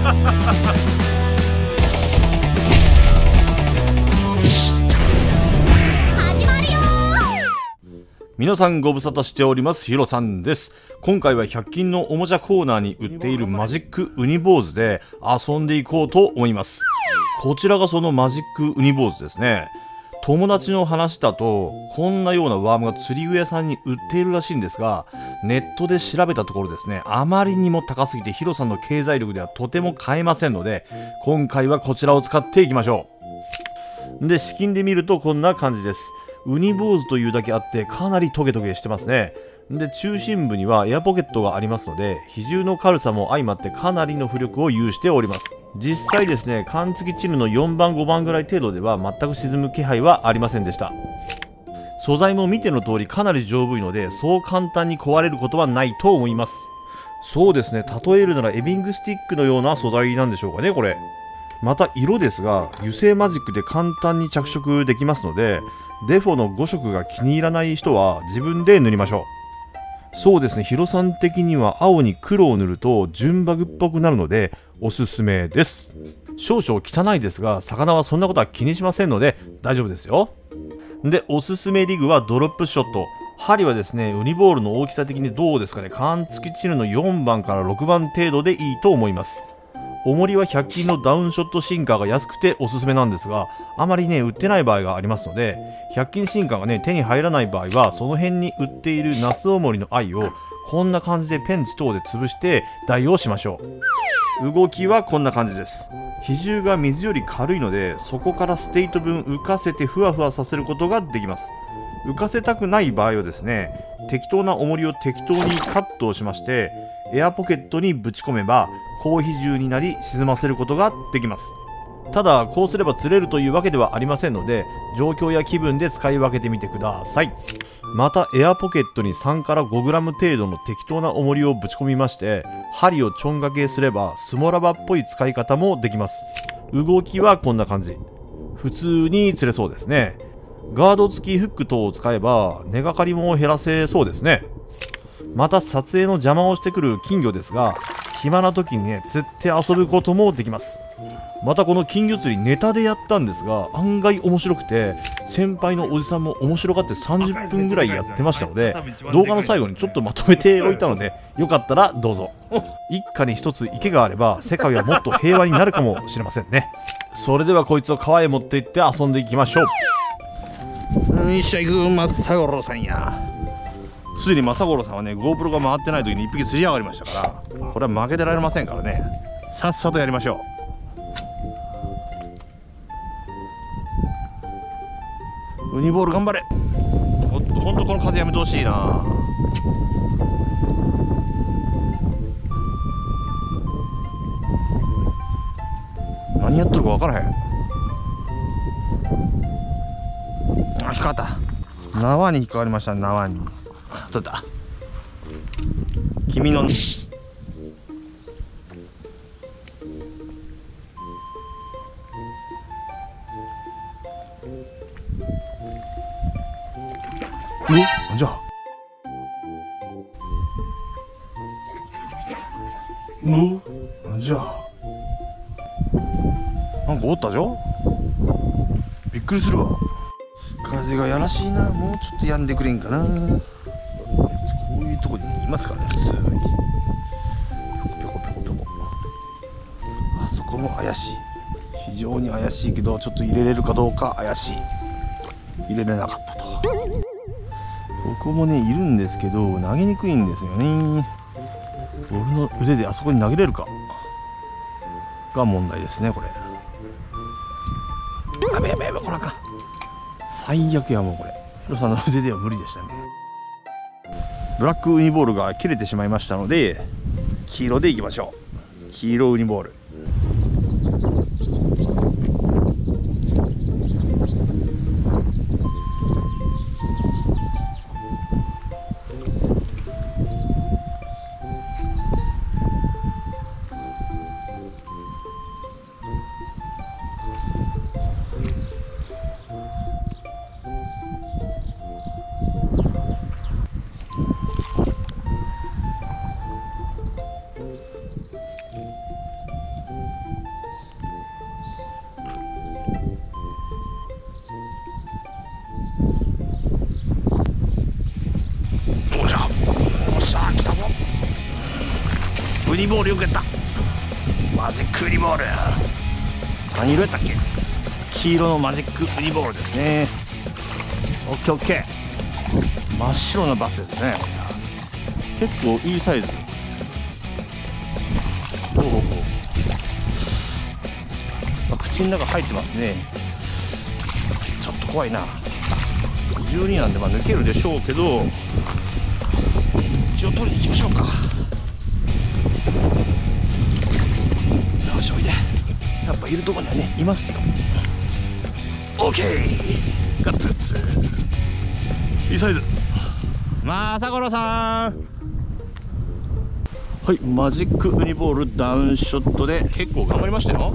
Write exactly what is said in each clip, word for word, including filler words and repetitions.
皆さんご無沙汰しております。ヒロさんです。今回はひゃく均のおもちゃコーナーに売っているマジックウニ坊主で遊んでいこうと思います。こちらがそのマジックウニ坊主ですね。友達の話だと、こんなようなワームが釣り具屋さんに売っているらしいんですが、ネットで調べたところですね、あまりにも高すぎてヒロさんの経済力ではとても買えませんので、今回はこちらを使っていきましょう。で、試金で見るとこんな感じです。ウニ坊主というだけあってかなりトゲトゲしてますね。で、中心部にはエアポケットがありますので、比重の軽さも相まってかなりの浮力を有しております。実際ですね、缶付きチヌのよんばんごばんぐらい程度では全く沈む気配はありませんでした。素材も見ての通りかなり丈夫いので、そう簡単に壊れることはないと思います。そうですね、例えるならエビングスティックのような素材なんでしょうかね、これ。また色ですが、油性マジックで簡単に着色できますので、デフォのご色が気に入らない人は自分で塗りましょう。そうですね、ヒロさん的には青に黒を塗ると純バグっぽくなるのでおすすめです。少々汚いですが、魚はそんなことは気にしませんので大丈夫ですよ。で、おすすめリグはドロップショット。針はですね、ウニボールの大きさ的にどうですかね、缶付きチヌのよんばんからろくばん程度でいいと思います。重りはひゃく均のダウンショットシンカーが安くておすすめなんですが、あまりね売ってない場合がありますので、ひゃく均シンカーがね手に入らない場合は、その辺に売っているナス重りの愛をこんな感じでペンチ等で潰して代用しましょう。動きはこんな感じです。比重が水より軽いので、そこからステート分浮かせてふわふわさせることができます。浮かせたくない場合はですね、適当な重りを適当にカットをしまして、エアポケットにぶち込めば高比重になり沈ませることができます。ただこうすれば釣れるというわけではありませんので、状況や気分で使い分けてみてください。またエアポケットにさんからごグラム程度の適当な重りをぶち込みまして、針をちょんがけすればスモラバっぽい使い方もできます。動きはこんな感じ。普通に釣れそうですね。ガード付きフック等を使えば根がかりも減らせそうですね。また撮影の邪魔をしてくる金魚ですが、暇な時にね釣って遊ぶこともできます。またこの金魚釣りネタでやったんですが、案外面白くて、先輩のおじさんも面白がってさんじゅっぷんぐらいやってましたので、動画の最後にちょっとまとめておいたので、よかったらどうぞ。一家に一つ池があれば世界はもっと平和になるかもしれませんね。それではこいつを川へ持って行って遊んでいきましょう。よいしょ、行く正五郎さんや。すでに正五郎さんはね GoPro が回ってない時にいっぴき釣り上がりましたから、これは負けてられませんからね、さっさとやりましょう。ウニボール頑張れ。ほんとほんとこの風やめてほしいな。何やってるか分からへん。あ、引っかかった。縄に引っかかりました。縄に取った。君のん、じゃあうんじゃあなんかおったじゃん。びっくりするわ。風がやらしいな。もうちょっとやんでくれんかな。こういうとこにいますからね、普通に。ぴょこぴょこぴょこと。あそこも怪しい。非常に怪しいけど、ちょっと入れれるかどうか怪しい。入れれなかったと。ここもねいるんですけど、投げにくいんですよね。俺の腕であそこに投げれるかが問題ですね、これ。やべやべやべ、これか。最悪や、もうこれ。ヒロさんの腕では無理でしたね。ブラックウニボールが切れてしまいましたので、黄色でいきましょう。黄色ウニボール。 ニボールよくやった。マジックウニボール、何色やったっけ。黄色のマジックウニボールですね。オッケーオッケー。真っ白なバスですね。結構いいサイズ。おお、あ、口の中入ってますね。ちょっと怖いな。じゅうになんでまあ抜けるでしょうけど、一応取りに行きましょうか。よし、おいで。やっぱいるとこにはね、いますよ。オーケー、ガッツガッツ、いいサイズ。まさごろさん、はい、マジックウニボールダウンショットで結構頑張りましたよ。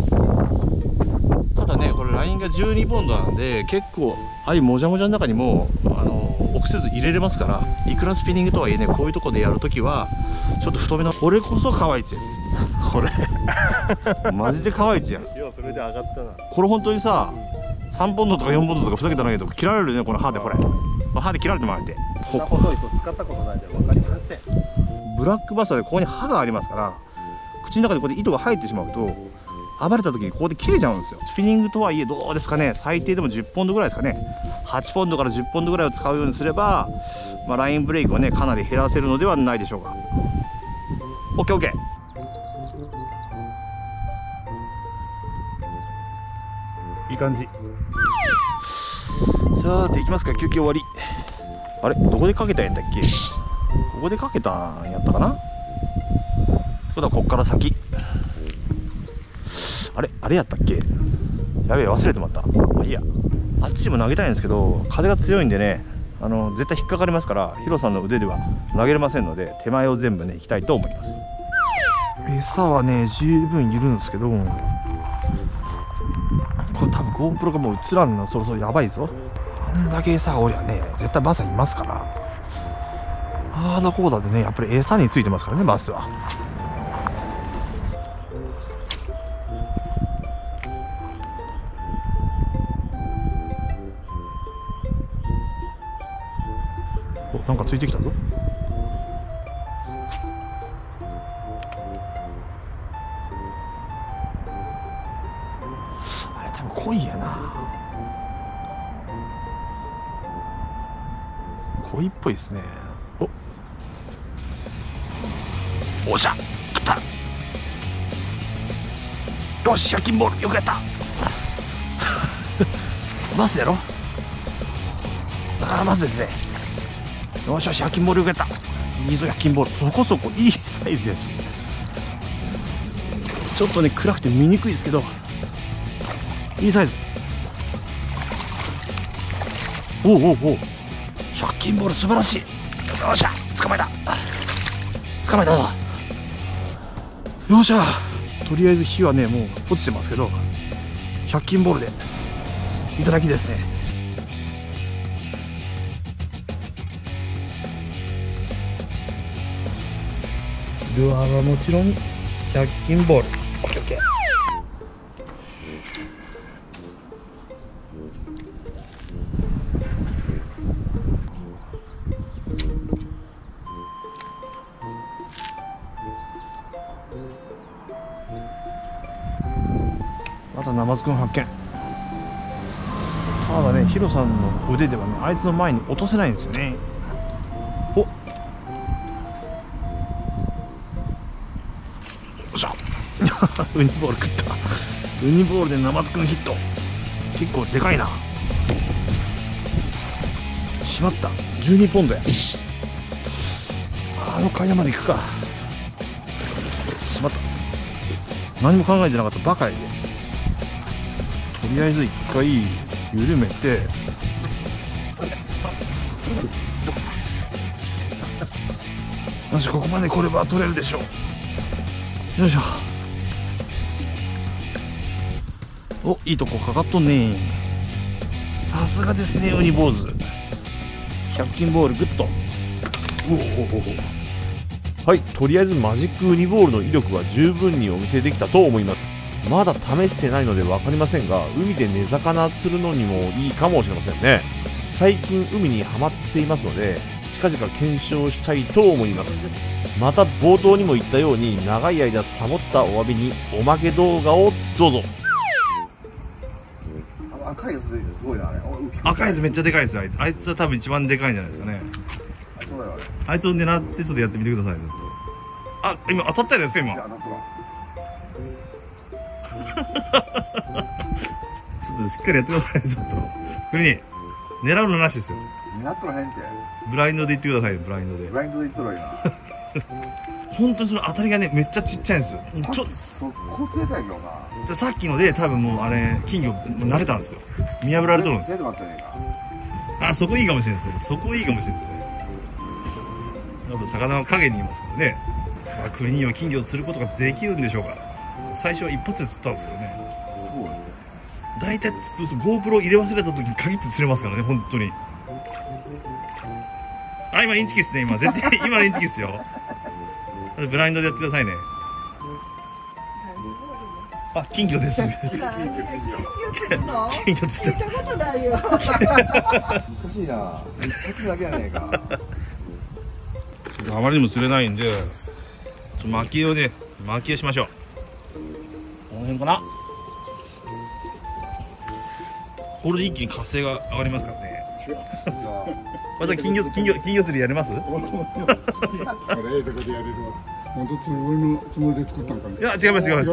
ただね、これラインがじゅうにポンドなんで、結構ああいうもじゃもじゃの中にもあの臆せず入れれますから、いくらスピニングとはいえね、こういうとこでやるときはちょっと太めの、これこそ可愛いちこれマジで可愛いちやん。いや、それで上がったな。これ本当にさ、さんポンドとかよんポンドとかふざけたらないけど切られるね、この歯で。これ歯で切られてもらえて、 こんな細いと使ったことないんで分かりません。 ブラックバスターでここに歯がありますから、口の中でこうやって糸が入ってしまうと暴れた時にここで切れちゃうんですよ。スピニングとはいえどうですかね、最低でもじゅっポンドぐらいですかね。はちポンドからじゅっポンドぐらいを使うようにすれば、まあ、ラインブレイクをねかなり減らせるのではないでしょうか。 オーケーオーケー。 いい感じ。さあていきますか。休憩終わり。あれ、どこでかけたんやったっけ。ここでかけたんやったかな。そうだ、こっから先。あれあれやったっけ。やべえ、忘れてまった。まあいいや。あっちにも投げたいんですけど、風が強いんでね、あの絶対引っかかりますから、ヒロさんの腕では投げれませんので、手前を全部ね行きたいと思います。餌はね十分いるんですけど、これ多分 GoPro がもう映らんな。そろそろやばいぞ。あんだけ餌がおりゃね、絶対バスはいますから。ああだこうだでね、やっぱり餌についてますからね、バスは。お、なんかついてきたぞ。あれ多分濃いやな。濃いっぽいですね。おおっしゃ、食った。よし、ひゃく均ボールよくやったマスやろ。ああ、マスですね。よしよし、ひゃく均ボールよくやった。いいぞ、ひゃく均ボール。そこそこいいサイズやし、ちょっとね暗くて見にくいですけど、いいサイズ。おおおお、ひゃく均ボール素晴らしい。よっしゃ、捕まえた捕まえたぞ。よっしゃ、とりあえず火はねもう落ちてますけど、ひゃく均ボールでいただきですね。ルアーはもちろんひゃく均ボール。オッケーオッケー。またナマズくん発見。ただね、ヒロさんの腕ではね、あいつの前に落とせないんですよね。おっ、よっしゃウニボール食った。ウニボールでナマズくんヒット。結構でかいな。しまった、じゅうにポンドや。あの階段まで行くか。しまった、何も考えてなかったばかりで。とりあえず一回緩めて、よし、ここまで来れば取れるでしょう。よいしょ。お、いいとこかかっとんね。さすがですね、ウニ坊主。ひゃく均ボールグッと。おおおお。はい、とりあえずマジックウニボールの威力は十分にお見せできたと思います。まだ試してないので分かりませんが、海で根魚釣るのにもいいかもしれませんね。最近海にはまっていますので、 近々検証したいと思います。また冒頭にも言ったように長い間サボったお詫びにおまけ動画をどうぞ。 赤いやつすごいなあれ。 赤いやつめっちゃでかいですよ。あいつあいつは多分一番でかいんじゃないですかね。 そうだよあれ。 あいつを狙ってちょっとやってみてください。あ、今当たったじゃないですか今。 いや当たったわ。 ちょっとしっかりやってください。ちょっとクリーン狙うのなしですよ。 狙っとらへんって。 ブラインドで言ってくださいよ。ブラインドでブラインドで言っとるわ今。 本当にその当たりがねめっちゃちっちゃいんですよ。ちょそこ釣れたんやけどな。 じゃさっきので多分もうあれ金魚慣れたんですよ。見破られとるんですよ。 釣れてもらったんやか。 あ、そこいいかもしれないですね。そこいいかもしれないですね。やっぱ魚は影にいますからね。まあ、クリーンは金魚を釣ることができるんでしょうか。最初は一発で釣ったんですけどね。 そうだね。 大体 GoPro 入れ忘れた時に限って釣れますからね本当に。あ、今インチキですね。今絶対今のインチキですよ。ブラインドでやってくださいね。あ、金魚です。金魚釣って。 難しいな。一発だけやねえか。 あまりにも釣れないんで、巻きをね、巻きをしましょう。この辺かな。これで一気に活性が上がりますからね。また金魚金魚金魚釣りやります？ あれええとこでやれるわ。本当つもりのつもりで作ったんかね。 いや違います違います。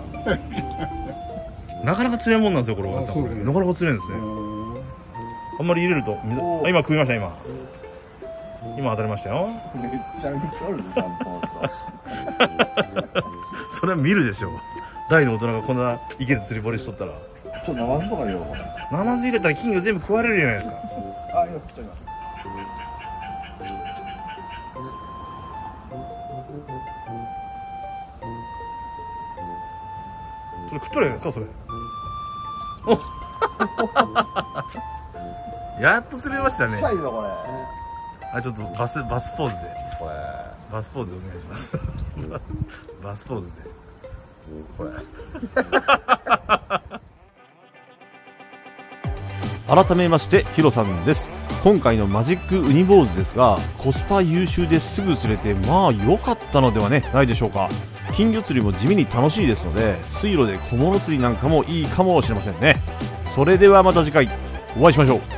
なかなか釣れんもんなんですよこれは。なかなか釣れるんですね。あんまり入れると水。あ、今食いました今。今当たりましたよ。 めっちゃ見とるで散歩それは見るでしょう。大の大人がこんな池で釣り堀しとったら。 ちょっとナマズとかよ。 ナマズ入れたら金魚全部食われるじゃないですか。 あ、今食っとります。 それ食っとるやないですかそれ。おやっと釣れましたね。 ちっちゃいわこれ。 あ、ちょっとバスバスポーズで。 これ。 バスポーズでお願いします。バスポーズで。 これ。 改めましてヒロさんです。今回のマジックウニ坊主ですがコスパ優秀ですぐ釣れてまあ良かったのではねないでしょうか。金魚釣りも地味に楽しいですので水路で小物釣りなんかもいいかもしれませんね。それではまた次回お会いしましょう。